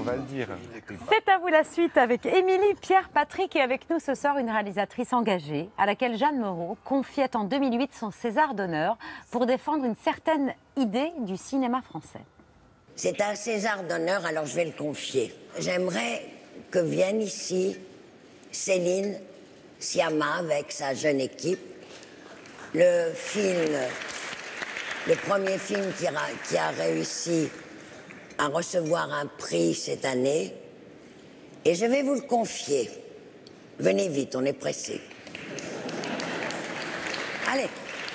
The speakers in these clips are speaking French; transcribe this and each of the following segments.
va le dire. C'est à vous la suite avec Émilie Pierre Patrick et avec nous ce soir une réalisatrice engagée à laquelle Jeanne Moreau confiait en 2008 son César d'honneur pour défendre une certaine idée du cinéma français. C'est un César d'honneur, alors je vais le confier. J'aimerais que vienne ici Céline Sciamma avec sa jeune équipe. Le premier film qui a réussi à recevoir un prix cette année. Et je vais vous le confier. Venez vite, on est pressé. Allez.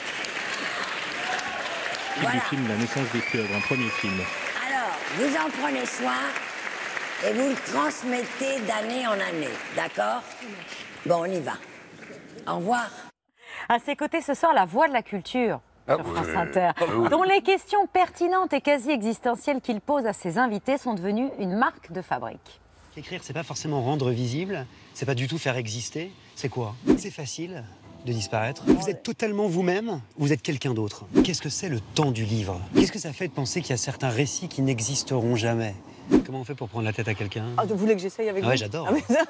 Du film La naissance des pieuvres, un premier film. Alors, vous en prenez soin et vous le transmettez d'année en année, d'accord? Bon, on y va. Au revoir. À ses côtés ce soir, la voix de la culture sur France Inter, dont les questions pertinentes et quasi existentielles qu'il pose à ses invités sont devenues une marque de fabrique. Écrire, c'est pas forcément rendre visible, c'est pas du tout faire exister. C'est quoi? C'est facile de disparaître. Vous êtes totalement vous-même, vous êtes quelqu'un d'autre. Qu'est-ce que c'est le temps du livre? Qu'est-ce que ça fait de penser qu'il y a certains récits qui n'existeront jamais? Comment on fait pour prendre la tête à quelqu'un? Ah, vous voulez que j'essaye avec vous? Ouais, j'adore.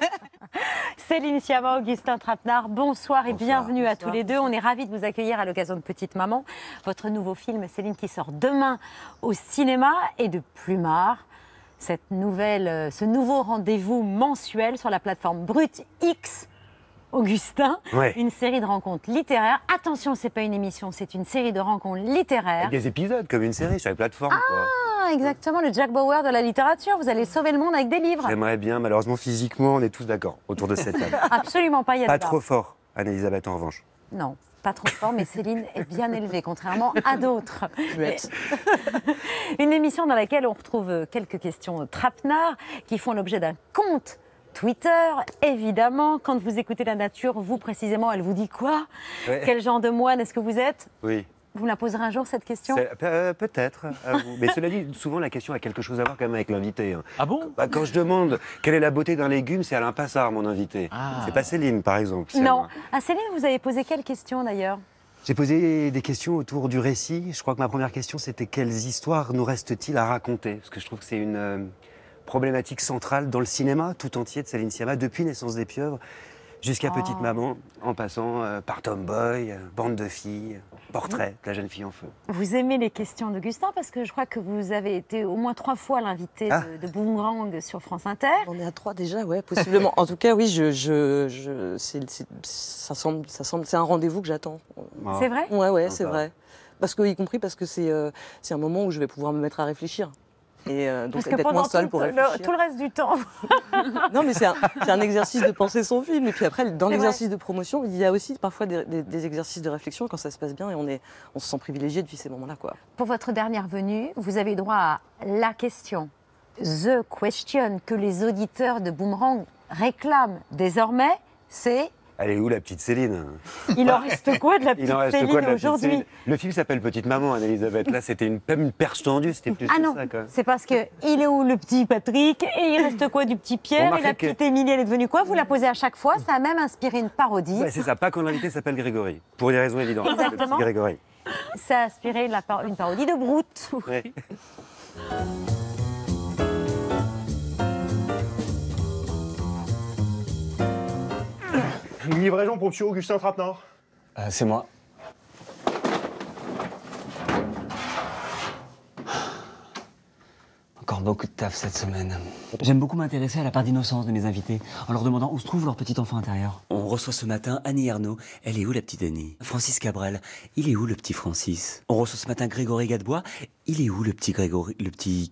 Céline Sciamma, Augustin Trapenard, bonsoir et bienvenue à tous les deux. On est ravis de vous accueillir à l'occasion de Petite Maman. Votre nouveau film, Céline, qui sort demain au cinéma, et de Plumard. Ce nouveau rendez-vous mensuel sur la plateforme Brut X. Augustin, une série de rencontres littéraires. Attention, c'est pas une émission, c'est une série de rencontres littéraires. Avec des épisodes, comme une série sur les plateformes. Ah, exactement, le Jack Bauer de la littérature. Vous allez sauver le monde avec des livres. J'aimerais bien, malheureusement, physiquement, on est tous d'accord autour de cette table. Absolument pas, il y a Pas débat. trop fort, Anne-Elisabeth, en revanche. Non, pas trop fort, mais Céline est bien élevée, contrairement à d'autres. Une émission dans laquelle on retrouve quelques questions trapenards qui font l'objet d'un compte Twitter, évidemment. Quand vous écoutez la nature, vous précisément, elle vous dit quoi? Quel genre de moine est-ce que vous êtes? Oui. Vous me la poserez un jour, cette question? Peut-être, à vous. Mais cela dit, souvent la question a quelque chose à voir quand même avec l'invité. Ah bon? Quand je demande quelle est la beauté d'un légume, c'est Alain Passard, mon invité. C'est pas Céline, par exemple. Non. À Céline, vous avez posé quelle question d'ailleurs? J'ai posé des questions autour du récit. Je crois que ma première question, c'était quelles histoires nous reste-t-il à raconter? Parce que je trouve que c'est une problématique centrale dans le cinéma tout entier de Céline Sciamma, depuis Naissance des pieuvres jusqu'à Petite Maman, en passant par Tomboy, Bande de filles, Portrait de la jeune fille en feu. Vous aimez les questions d'Augustin parce que je crois que vous avez été au moins 3 fois l'invité de Boomerang sur France Inter. On est à 3 déjà, ouais, possiblement. En tout cas, oui, c'est un rendez-vous que j'attends. C'est vrai? Ouais, c'est vrai. Y compris parce que c'est un moment où je vais pouvoir me mettre à réfléchir. Et donc parce que d'être pendant moins seule pour réfléchir. tout le reste du temps. Non, mais c'est un exercice de penser son film. Et puis après, dans l'exercice de promotion, il y a aussi parfois des exercices de réflexion quand ça se passe bien et on se sent privilégié depuis ces moments-là, quoi. Pour votre dernière venue, vous avez eu droit à la question, the question, que les auditeurs de Boomerang réclament désormais, c'est... Elle est où la petite Céline? Il en reste quoi de la petite Céline aujourd'hui? Le film s'appelle Petite Maman, Anne-Elisabeth. Là, c'était une perche tendue, c'était plus ça, quand même. C'est parce que il est où le petit Patrick? Et il reste quoi du petit Pierre? Et la petite Émilie, elle est devenue quoi? Vous la posez à chaque fois, ça a même inspiré une parodie. Ouais, c'est ça, pas quand l'invité s'appelle Grégory, pour des raisons évidentes. Exactement. Grégory. Ça a inspiré une parodie de Brut. Ouais. Une livraison pour M. Augustin Trapenard. C'est moi. Encore beaucoup de taf cette semaine. J'aime beaucoup m'intéresser à la part d'innocence de mes invités, en leur demandant où se trouve leur petit enfant intérieur. On reçoit ce matin Annie Ernaux. Elle est où la petite Annie? Francis Cabrel. Il est où le petit Francis? On reçoit ce matin Grégory Gadebois. Il est où le petit Grégory? Le petit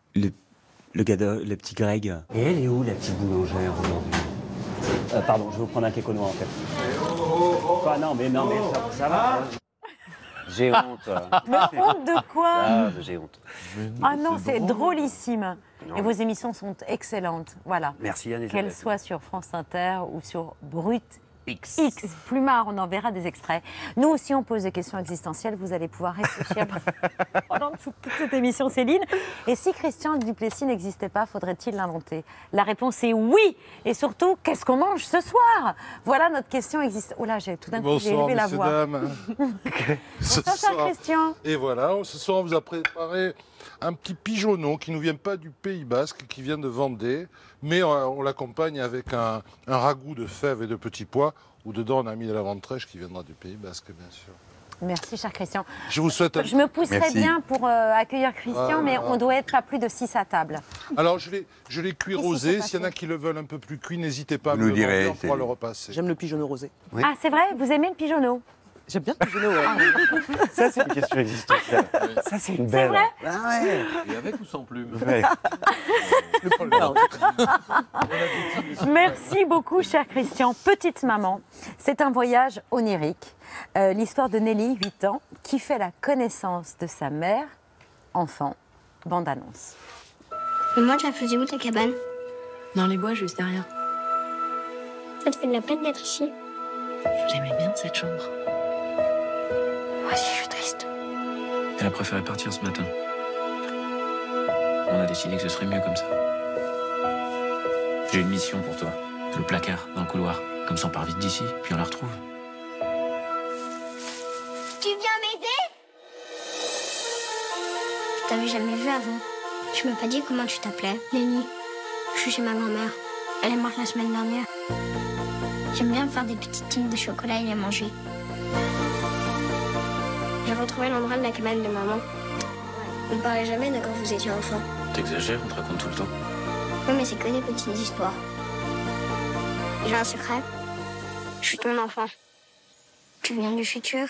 Greg? Et elle est où la petite boulangère aujourd'hui? Pardon, je vais vous prendre un kékonois en fait. Quoi? Non mais ça va. J'ai honte. Mais honte de quoi? J'ai honte. Ah non, c'est drôlissime. Et vos émissions sont excellentes. Voilà. Merci Anne-Elisabeth. Qu'elles soient sur France Inter ou sur Brut X. X, Plumard, on en verra des extraits. Nous aussi, on pose des questions existentielles. Vous allez pouvoir réfléchir pendant toute cette émission, Céline. Et si Christian Duplessis n'existait pas, faudrait-il l'inventer? La réponse est oui. Et surtout, qu'est-ce qu'on mange ce soir? Voilà notre question existe. Oh là, tout d'un coup, j'ai élevé la voix. Dames. Bonsoir, cher Christian. Et voilà, ce soir, on vous a préparé un petit pigeonneau qui ne nous vient pas du Pays Basque, qui vient de Vendée, mais on l'accompagne avec un ragoût de fèves et de petits pois, où dedans on a mis de la ventrèche qui viendra du Pays Basque, bien sûr. Merci, cher Christian. Je vous souhaite Je me pousserais bien pour accueillir Christian, mais on doit être pas plus de 6 à table. Alors, je l'ai cuit rosé. S'il y en a qui le veulent un peu plus cuit, n'hésitez pas à Vous me nous le direz, demander, on pourra le repasser. J'aime le pigeonneau rosé. Oui. Ah, c'est vrai? Vous aimez le pigeonneau? J'aime bien le pigeonneau, ouais. Ça, c'est une question existentielle. Ça, c'est une belle. vrai Ah ouais. Et avec ou sans plume? Ouais. Merci beaucoup, cher Christian. Petite maman, c'est un voyage onirique. L'histoire de Nelly, 8 ans, qui fait la connaissance de sa mère, enfant. Bande annonce. Maman, tu la faisais où ta cabane? Dans les bois, juste derrière. Ça te fait de la peine d'être ici? J'aimais bien cette chambre. Moi aussi, je suis triste. Elle a préféré partir ce matin. On a décidé que ce serait mieux comme ça. J'ai une mission pour toi. Le placard, dans le couloir. Comme ça, on part vite d'ici, puis on la retrouve. Tu viens m'aider? Je t'avais jamais vu avant. Tu m'as pas dit comment tu t'appelais. Lenny. Je suis chez ma grand-mère. Elle est morte la semaine dernière. J'aime bien faire des petites tiges de chocolat et les manger. J'ai retrouvé l'endroit de la cabane de maman. On ne parlait jamais de quand vous étiez enfant. T'exagères, on te raconte tout le temps. Oui, mais c'est que des petites histoires. J'ai un secret. Je suis ton enfant. Tu viens du futur.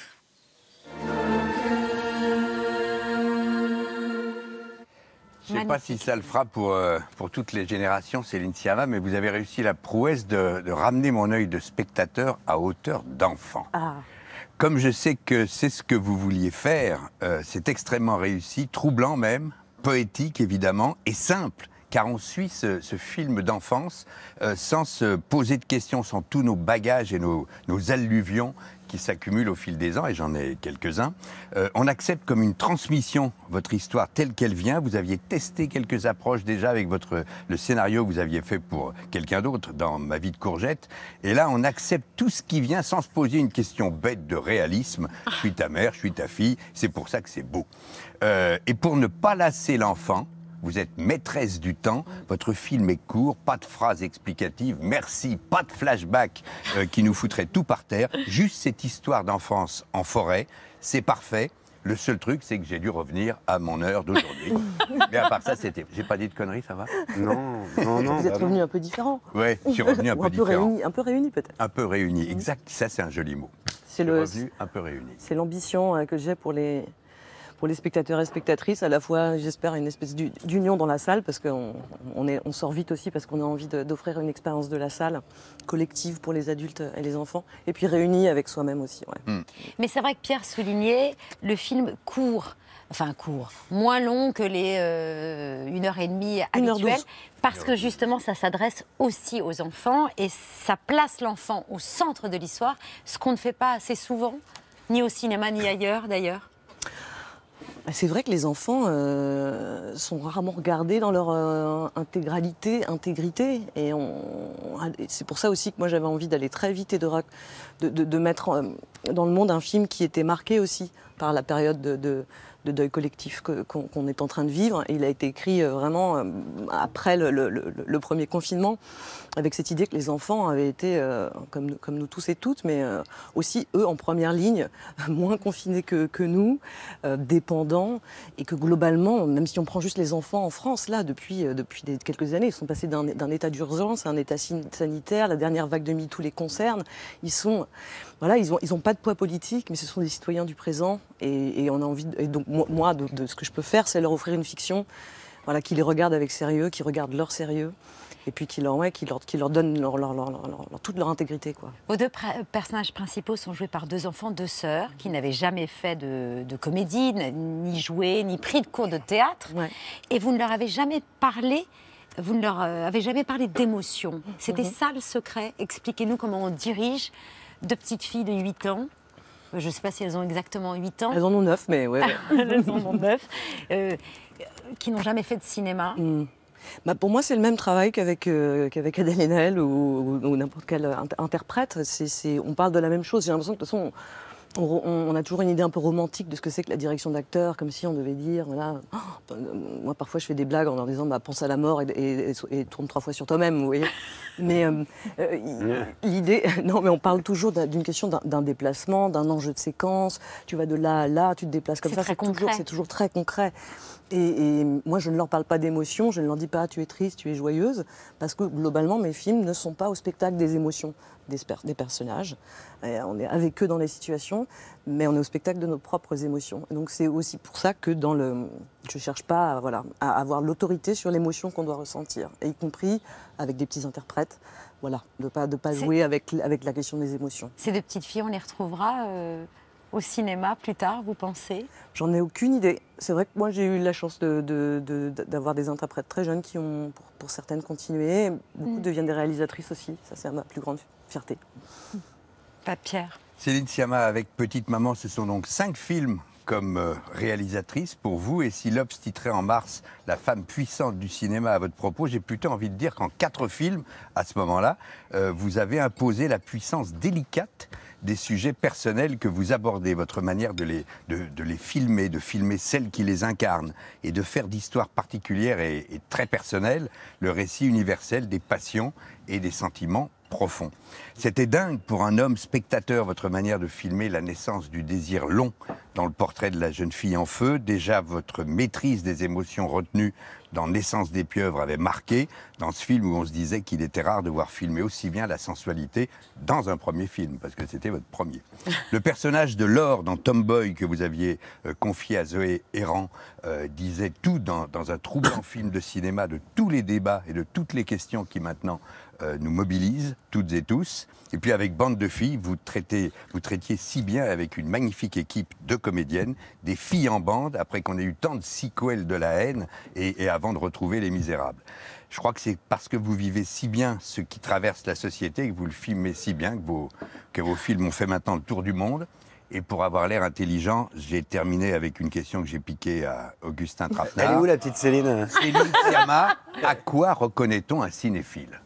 Je ne sais pas si ça le fera pour toutes les générations, Céline Sciamma, mais vous avez réussi la prouesse de ramener mon œil de spectateur à hauteur d'enfant. Ah. Comme je sais que c'est ce que vous vouliez faire, c'est extrêmement réussi, troublant même, poétique évidemment, et simple, car on suit ce film d'enfance sans se poser de questions, sans tous nos bagages et nos alluvions qui s'accumulent au fil des ans, et j'en ai quelques-uns. On accepte comme une transmission votre histoire telle qu'elle vient. Vous aviez testé quelques approches déjà avec le scénario que vous aviez fait pour quelqu'un d'autre dans Ma vie de courgette. Et là, on accepte tout ce qui vient sans se poser une question bête de réalisme. Je suis ta mère, je suis ta fille, c'est pour ça que c'est beau. Et pour ne pas lasser l'enfant, vous êtes maîtresse du temps, votre film est court, pas de phrases explicatives, merci, pas de flashback qui nous foutrait tout par terre, juste cette histoire d'enfance en forêt, c'est parfait. Le seul truc, c'est que j'ai dû revenir à mon heure d'aujourd'hui. Mais à part ça, c'était... J'ai pas dit de conneries, ça va? Non. Vous êtes revenu un peu différent. Ouais, je suis revenu un peu différent. Un peu réuni peut-être. Un peu réuni, exact, ça c'est un joli mot. C'est revenu un peu réuni. C'est l'ambition que j'ai pour les spectateurs et spectatrices, à la fois, j'espère, une espèce d'union dans la salle, parce qu'on sort vite aussi, parce qu'on a envie d'offrir une expérience de la salle collective pour les adultes et les enfants, et puis réunis avec soi-même aussi. Ouais. Mais c'est vrai que Pierre soulignait, le film court, moins long que les 1h30 habituelles, parce que justement, ça s'adresse aussi aux enfants, et ça place l'enfant au centre de l'histoire, ce qu'on ne fait pas assez souvent, ni au cinéma, ni ailleurs d'ailleurs. C'est vrai que les enfants sont rarement regardés dans leur intégrité, et c'est pour ça aussi que moi j'avais envie d'aller très vite et de mettre dans le monde un film qui était marqué aussi par la période de deuil collectif qu'on est en train de vivre. Et il a été écrit vraiment après le premier confinement, avec cette idée que les enfants avaient été, comme nous tous et toutes, mais aussi eux en première ligne, moins confinés que nous, dépendants, et que globalement, même si on prend juste les enfants en France, là, depuis quelques années, ils sont passés d'un état d'urgence à un état sanitaire, la dernière vague de MeToo les concerne, ils ont pas de poids politique, mais ce sont des citoyens du présent, et on a envie, et donc moi, de ce que je peux faire, c'est leur offrir une fiction, qui les regarde avec sérieux, qui regarde leur sérieux, et puis qui leur donne toute leur intégrité, quoi. Vos deux personnages principaux sont joués par deux enfants, deux sœurs, qui n'avaient jamais fait de comédie, ni joué, ni pris de cours de théâtre. Ouais. Et vous ne leur avez jamais parlé vous ne leur avez jamais parlé d'émotion. C'était ça le secret. Expliquez-nous comment on dirige deux petites filles de 8 ans. Je ne sais pas si elles ont exactement 8 ans. Elles en ont 9, mais ouais. Elles en ont 9. Qui n'ont jamais fait de cinéma. Bah pour moi, c'est le même travail qu'avec Adèle Haenel ou n'importe quel interprète. On parle de la même chose. J'ai l'impression que de toute façon, on a toujours une idée un peu romantique de ce que c'est que la direction d'acteur, comme si on devait dire, voilà. Moi, parfois, je fais des blagues en leur disant, bah, pense à la mort et tourne 3 fois sur toi-même, vous voyez. Mais l'idée, non, mais on parle toujours d'une question d'un déplacement, d'un enjeu de séquence. Tu vas de là à là, tu te déplaces comme ça. C'est toujours très concret. Et moi, je ne leur parle pas d'émotions, je ne leur dis pas tu es triste, tu es joyeuse, parce que globalement, mes films ne sont pas au spectacle des émotions des personnages. On est avec eux dans les situations, mais on est au spectacle de nos propres émotions. Et donc c'est aussi pour ça que je ne cherche pas à avoir l'autorité sur l'émotion qu'on doit ressentir, y compris avec des petits interprètes. Voilà, de pas jouer avec la question des émotions. Ces deux petites filles, on les retrouvera au cinéma plus tard, vous pensez? J'en ai aucune idée. C'est vrai que moi j'ai eu la chance d'avoir des interprètes très jeunes qui ont, pour certaines, continué. Beaucoup deviennent des réalisatrices aussi. Ça, c'est ma plus grande fierté. Pas Pierre. Céline Sciamma avec Petite Maman, ce sont donc 5 films comme réalisatrice pour vous. Et si l'Obs titrait en mars La femme puissante du cinéma à votre propos, j'ai plutôt envie de dire qu'en 4 films, à ce moment-là, vous avez imposé la puissance délicate des sujets personnels que vous abordez, votre manière de les filmer, de filmer celles qui les incarnent et de faire d'histoires particulières et très personnelles le récit universel des passions et des sentiments profonds. C'était dingue pour un homme spectateur, votre manière de filmer la naissance du désir long dans le portrait de la jeune fille en feu. Déjà, votre maîtrise des émotions retenues dans Naissance des pieuvres avait marqué dans ce film où on se disait qu'il était rare de voir filmer aussi bien la sensualité dans un premier film, parce que c'était votre premier. Le personnage de Laure dans Tomboy que vous aviez confié à Zoé Héran disait tout dans un troublant film de cinéma de tous les débats et de toutes les questions qui maintenant nous mobilisent, toutes et tous. Et puis avec Bande de filles, vous traitiez si bien avec une magnifique équipe de comédiennes, des filles en bande, après qu'on ait eu tant de sequels de la haine et avant de retrouver Les Misérables. Je crois que c'est parce que vous vivez si bien ce qui traverse la société, que vous le filmez si bien, que vos films ont fait maintenant le tour du monde. Et pour avoir l'air intelligent, j'ai terminé avec une question que j'ai piquée à Augustin Trapenard. Elle est où la petite Céline? Céline Sciamma, à quoi reconnaît-on un cinéphile?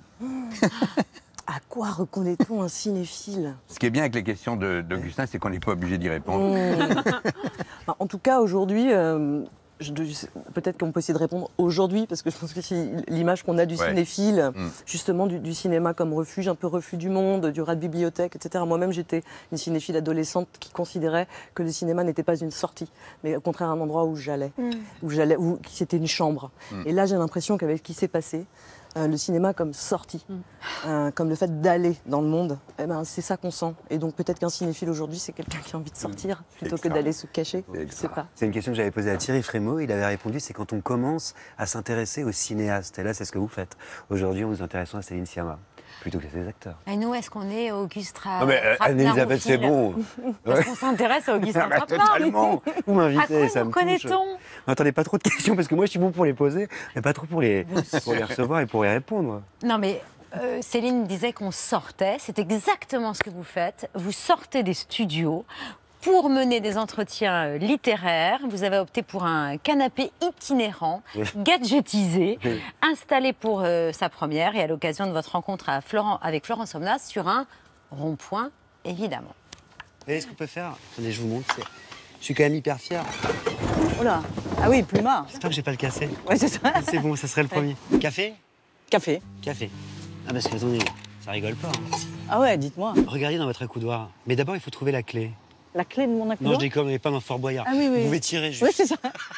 À quoi reconnaît-on un cinéphile? Ce qui est bien avec les questions d'Augustin, c'est qu'on n'est pas obligé d'y répondre. En tout cas, aujourd'hui, peut-être qu'on peut essayer de répondre aujourd'hui, parce que je pense que c'est l'image qu'on a du cinéphile, justement du cinéma comme refuge, un peu refus du monde, du rat de bibliothèque, etc. Moi-même, j'étais une cinéphile adolescente qui considérait que le cinéma n'était pas une sortie, mais au contraire un endroit où j'allais, où c'était une chambre. Et là, j'ai l'impression qu'avec ce qui s'est passé, le cinéma comme sortie, comme le fait d'aller dans le monde, eh ben, c'est ça qu'on sent. Et donc peut-être qu'un cinéphile aujourd'hui, c'est quelqu'un qui a envie de sortir plutôt que d'aller se cacher. Je sais pas. C'est une question que j'avais posée à Thierry Frémaux. Il avait répondu, c'est quand on commence à s'intéresser aux cinéastes. Et là, c'est ce que vous faites. Aujourd'hui, on nous intéressons à Céline Sciamma plutôt que à ses acteurs. Et nous, est-ce qu'on est Auguste Non mais Anne-Elisabeth, c'est bon. Parce qu'on s'intéresse à Augustin Trapenard. Totalement. Vous m'invitez, ça me touche. Connaît-on? Attendez, pas trop de questions, parce que moi, je suis bon pour les poser, mais pas trop pour les recevoir et pour y répondre. Non, mais Céline disait qu'on sortait. C'est exactement ce que vous faites. Vous sortez des studios pour mener des entretiens littéraires. Vous avez opté pour un canapé itinérant, gadgetisé, installé pour sa première et à l'occasion de votre rencontre avec Florence Aubenas sur un rond-point, évidemment. Vous voyez ce qu'on peut faire? Attendez, je vous montre. Je suis quand même hyper fier. Oh là. Ah oui, Plumard. J'espère que j'ai pas le cassé. Ouais, c'est ça. C'est bon, ça serait le premier. Café? Café. Café. Ah parce que attendez, ça rigole pas. Hein. Ah ouais, dites-moi. Regardez dans votre accoudoir. Mais d'abord, il faut trouver la clé. La clé de mon accoudoir? Non, je déconne, on n'est pas dans Fort Boyard. Ah oui, oui. Vous pouvez tirer juste. Oui, c'est ça.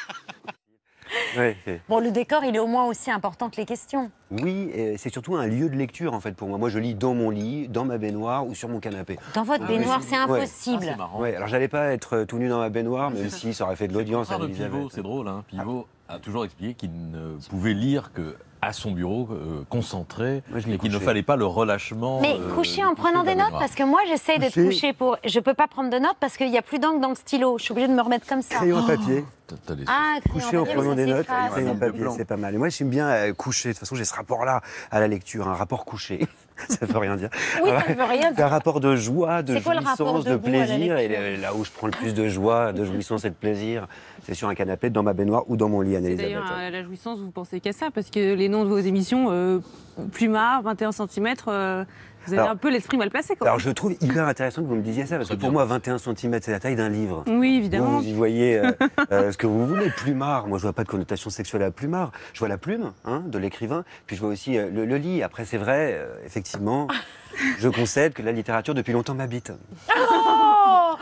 Ouais, bon, le décor, il est au moins aussi important que les questions. Oui, c'est surtout un lieu de lecture, en fait, pour moi. Moi, je lis dans mon lit, dans ma baignoire ou sur mon canapé. Dans votre baignoire, c'est impossible. Ah, c'est marrant. Ouais, alors j'allais pas être tout nu dans ma baignoire, même si ça aurait fait de l'audience à Pivot, c'est drôle, hein. Pivot a toujours expliqué qu'il ne pouvait lire que à son bureau, concentré, et qu'il ne fallait pas le relâchement. Mais coucher en prenant des notes, parce que moi j'essaye d'être couché pour. Je peux pas prendre de notes parce qu'il n'y a plus d'encre dans le stylo. Je suis obligée de me remettre comme ça. Crayon papier. t'as des... Coucher en prenant des notes, crayon papier, c'est pas mal. Et moi, j'aime bien coucher. De toute façon, j'ai ce rapport-là à la lecture, un rapport couché. Ça veut rien dire. Oui, ça veut rien dire. Un rapport de joie, de jouissance, de vous à la plaisir. Et lecture là où je prends le plus de joie, de jouissance et de plaisir, c'est sur un canapé, dans ma baignoire ou dans mon lit, Anne-Elisabeth. D'ailleurs, à la jouissance, vous pensez qu'à ça, parce que les noms de vos émissions, Plumard, 21 cm, vous avez un peu l'esprit mal placé. Alors je trouve hyper intéressant que vous me disiez ça, parce que pour moi, 21 cm, c'est la taille d'un livre. Oui, évidemment. Vous y voyez ce que vous voulez. Plumard, moi je vois pas de connotation sexuelle à Plumard. Je vois la plume de l'écrivain, puis je vois aussi le lit. Après, c'est vrai, effectivement, je concède que la littérature depuis longtemps m'habite. Oh,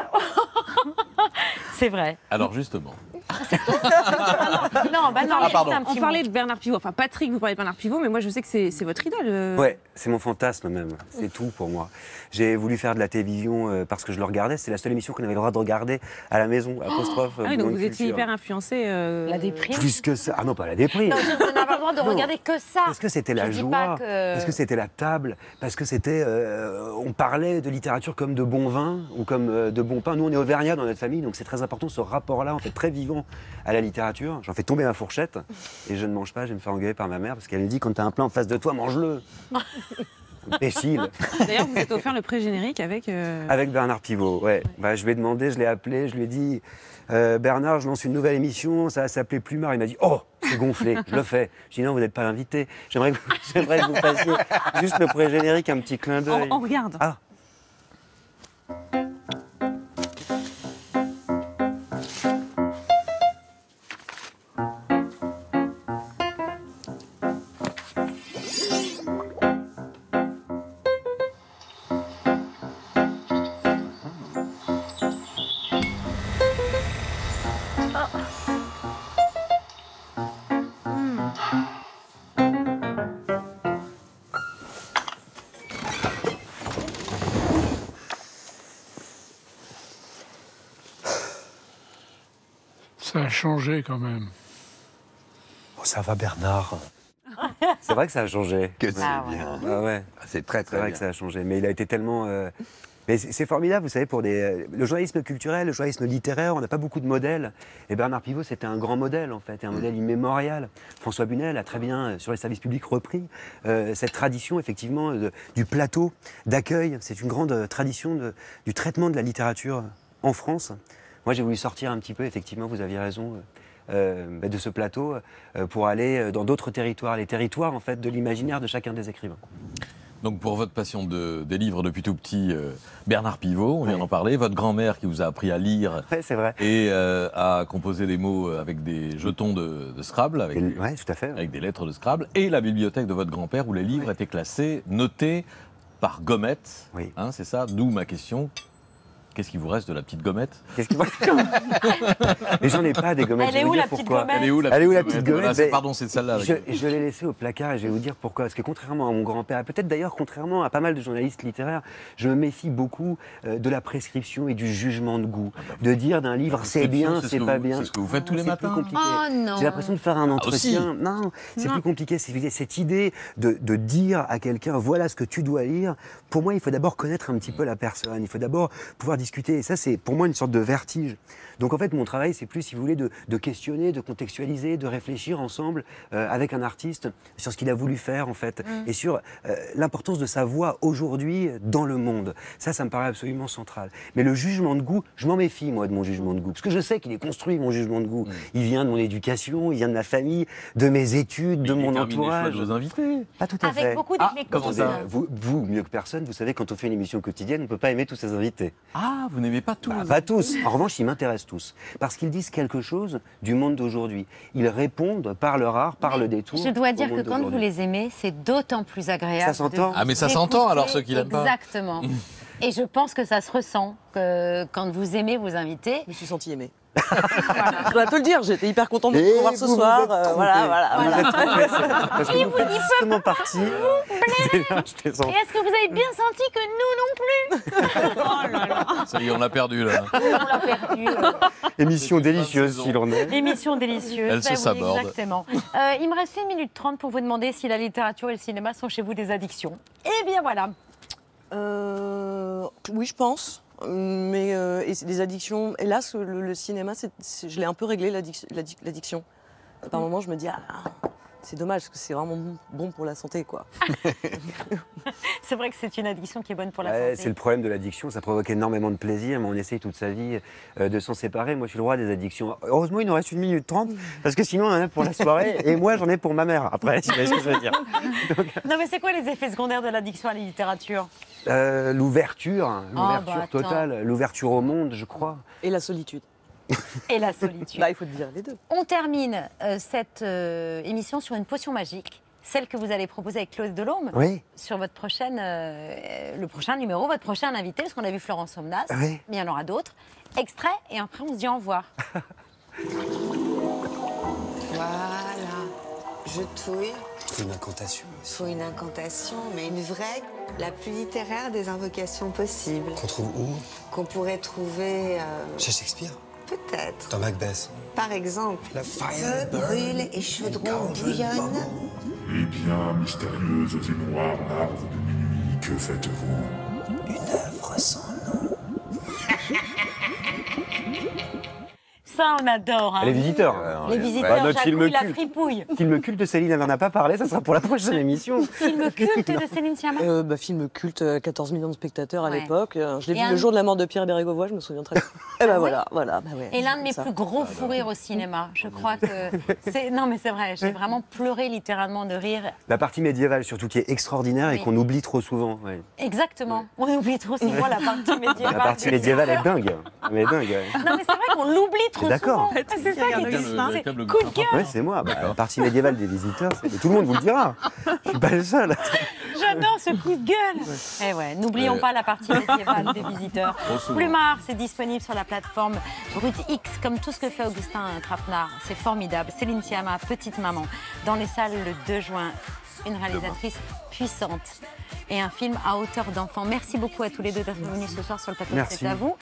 c'est vrai. Alors justement... On parlait de Bernard Pivot. Enfin, Patrick, vous parlez de Bernard Pivot, mais moi je sais que c'est votre idole. Ouais, c'est mon fantasme même. C'est tout pour moi. J'ai voulu faire de la télévision parce que je le regardais. C'est la seule émission qu'on avait le droit de regarder à la maison. Apostrophe. Ah oui, donc vous étiez hyper influencé. La déprime. Plus que ça. Ah non, pas la déprime. Non, je n'avais pas le droit de regarder que ça. Parce que c'était la joie, parce que c'était la table, parce que c'était. On parlait de littérature comme de bon vin ou comme de bon pain. Nous, on est auvergnats dans notre famille, donc c'est très important ce rapport-là, en fait, très vivant à la littérature. J'en fais tomber ma fourchette et je ne mange pas. Je vais me faire engueuler par ma mère parce qu'elle me dit quand tu as un plat en face de toi, mange-le. Imbécile. D'ailleurs, vous êtes offert le pré-générique avec. Avec Bernard Pivot, ouais. Bah, je lui ai demandé, je l'ai appelé, je lui ai dit Bernard, je lance une nouvelle émission, ça va s'appeler Plumard. Il m'a dit oh, c'est gonflé, je le fais. Je dis non, vous n'êtes pas invité. J'aimerais que vous fassiez juste le pré-générique, un petit clin d'œil. On regarde. Ah. Ça a changé quand même. Oh, ça va, Bernard. C'est vrai que ça a changé. Que c'est bien. Ah ouais. C'est très, très vrai bien. que ça a changé. Mais il a été tellement... Mais c'est formidable, vous savez, pour le journalisme culturel, le journalisme littéraire, on n'a pas beaucoup de modèles. Et Bernard Pivot, c'était un grand modèle, en fait, un modèle immémorial. François Bunel a très bien, sur les services publics, repris cette tradition, effectivement, du plateau d'accueil. C'est une grande tradition du traitement de la littérature en France. Moi, j'ai voulu sortir un petit peu, effectivement, vous aviez raison, de ce plateau pour aller dans d'autres territoires, les territoires, en fait, de l'imaginaire de chacun des écrivains. Donc pour votre passion des livres depuis tout petit, Bernard Pivot, on vient d'en parler, votre grand-mère qui vous a appris à lire c'est vrai. Et à composer des mots avec des jetons de Scrabble, avec, tout à fait, avec des lettres de Scrabble, et la bibliothèque de votre grand-père où les livres étaient classés, notés par gommette, hein, c'est ça, d'où ma question. Qu'est-ce qui vous reste de la petite gommette? Mais j'en ai pas des gommettes. Elle est où la petite gommette? Elle est où la petite gommette? Voilà, pardon, c'est celle-là. Je l'ai laissée au placard et je vais vous dire pourquoi. Parce que contrairement à mon grand-père, et peut-être d'ailleurs contrairement à pas mal de journalistes littéraires, je me méfie beaucoup de la prescription et du jugement de goût. De dire d'un livre c'est bien, c'est pas bien. C'est ce que vous faites tous les matins. C'est plus compliqué. Oh non. J'ai l'impression de faire un entretien. Aussi. Non, c'est plus compliqué. C'est cette idée de dire à quelqu'un voilà ce que tu dois lire. Pour moi, il faut d'abord connaître un petit peu la personne. Il faut d'abord pouvoir discuter. Et ça, c'est pour moi une sorte de vertige. Donc en fait, mon travail, c'est plus, si vous voulez, de questionner, de contextualiser, de réfléchir ensemble avec un artiste sur ce qu'il a voulu faire, en fait, et sur l'importance de sa voix aujourd'hui dans le monde. Ça me paraît absolument central. Mais le jugement de goût, je m'en méfie, moi, de mon jugement de goût, parce que je sais qu'il est construit, mon jugement de goût. Il vient de mon éducation, il vient de ma famille, de mes études, de mon entourage. De vos invités. Pas tout à fait. Avec beaucoup d'éclectisme. Vous, mieux que personne, vous savez, quand on fait une émission quotidienne, on ne peut pas aimer tous ses invités. Ah, vous n'aimez pas tous? Pas tous. En revanche, ils m'intéressent tous. Parce qu'ils disent quelque chose du monde d'aujourd'hui. Ils répondent par leur art, par le détour. Je dois dire que quand vous les aimez, c'est d'autant plus agréable. Ça s'entend. Ah, mais ça s'entend alors, ceux qui l'aiment pas. Exactement. Et je pense que ça se ressent, que quand vous aimez vos invités. Je me suis sentie aimée. Je dois te le dire, j'étais hyper contente de vous revoir ce soir. Voilà. Parce que vous êtes justement parti. Et est-ce que vous avez bien senti que nous non plus? Oh là là. Ça y est, on l'a perdu là. On l'a perdu. Émission délicieuse, s'il en est. Émission délicieuse. Elle se saborde. Exactement. Il me reste 1 minute 30 pour vous demander si la littérature et le cinéma sont chez vous des addictions. Eh bien voilà. Oui, je pense. Mais et c'est des addictions. Hélas, le cinéma, je l'ai un peu réglé, l'addiction. Par moment, je me dis, c'est dommage, parce que c'est vraiment bon pour la santé, quoi. C'est vrai que c'est une addiction qui est bonne pour la santé. C'est le problème de l'addiction, ça provoque énormément de plaisir, mais on essaye toute sa vie de s'en séparer. Moi, je suis le roi des addictions. Heureusement, il nous reste 1 minute 30, parce que sinon, on en a pour la soirée, et moi, j'en ai pour ma mère, après, si vous voyez ce que je veux dire. Non, mais c'est quoi les effets secondaires de l'addiction à la littérature? L'ouverture bah, totale, l'ouverture au monde, je crois. Et la solitude. Et la solitude. Bah, il faut dire les deux. On termine cette émission sur une potion magique, celle que vous allez proposer avec Claude Delhomme, sur votre prochaine, le prochain numéro, votre prochain invité, parce qu'on a vu Florence Somnas, mais il y en aura d'autres. Extrait, et après on se dit au revoir. Voilà, je touille. Il faut une incantation. Il faut une incantation, mais une vraie, la plus littéraire des invocations possibles. Qu'on trouve où? Qu'on pourrait trouver... Chez Shakespeare? Peut-être. Dans Macbeth. Par exemple, feu brûle et chaudron bouillonne. Eh bien, mystérieuse et noire larve de minuit, que faites-vous? Une œuvre sans nom. Ça, on adore. Hein. Les visiteurs. Les visiteurs, notre film la culte. fripouille. Film culte de Céline, elle n'en a pas parlé, ça sera pour la prochaine émission. Film culte de Céline Sciamma. Film culte, 14 millions de spectateurs à l'époque. Je l'ai vu le jour de la mort de Pierre Bérégovoy, je me souviens très bien. Et ben voilà. Bah ouais, et l'un de mes plus gros fous rires au cinéma. Je crois que c'est... Non, mais c'est vrai, j'ai vraiment pleuré littéralement de rire. La partie médiévale, surtout, qui est extraordinaire et qu'on oublie trop souvent. Ouais. Exactement. On oublie trop souvent la partie médiévale. La partie médiévale est dingue. Elle est dingue. Non, mais c'est vrai qu'on l'oublie trop souvent. C'est ça qui est le coup de gueule. Oui, c'est moi. La partie médiévale des visiteurs, tout le monde vous le dira. Je suis pas le seul. J'adore ce coup de gueule. Eh ouais, n'oublions pas la partie médiévale des visiteurs. Plumard, c'est disponible sur la plateforme Brut X, comme tout ce que fait Augustin Trapenard. C'est formidable. Céline Sciamma, Petite Maman, dans les salles le 2 juin. Une réalisatrice puissante et un film à hauteur d'enfant. Merci beaucoup à tous les deux d'être venus ce soir sur le plateau. C'est à vous.